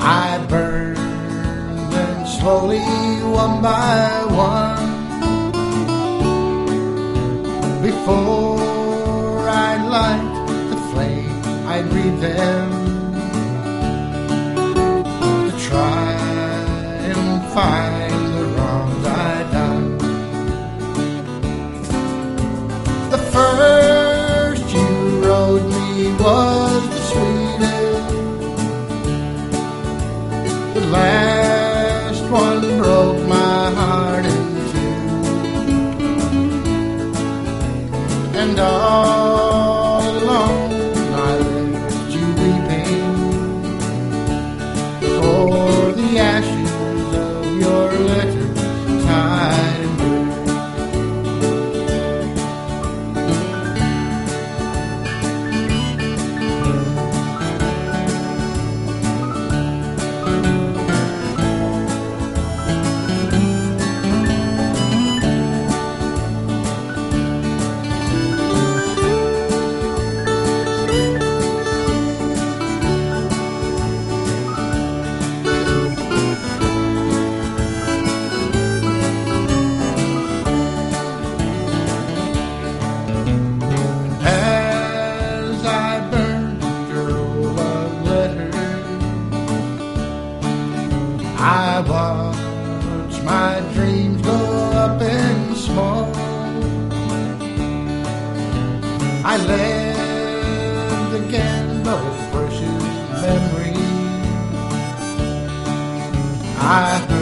I burned them slowly one by one. Before I'd light the flame, I'd read them to try and find the wrongs I'd done. The first you wrote me was the sweetest. The last one broke my heart in two. And all alone I left you weeping for the ashes of your letter tied in blue. I watch my dreams go up in smoke. I lived again those precious memories. I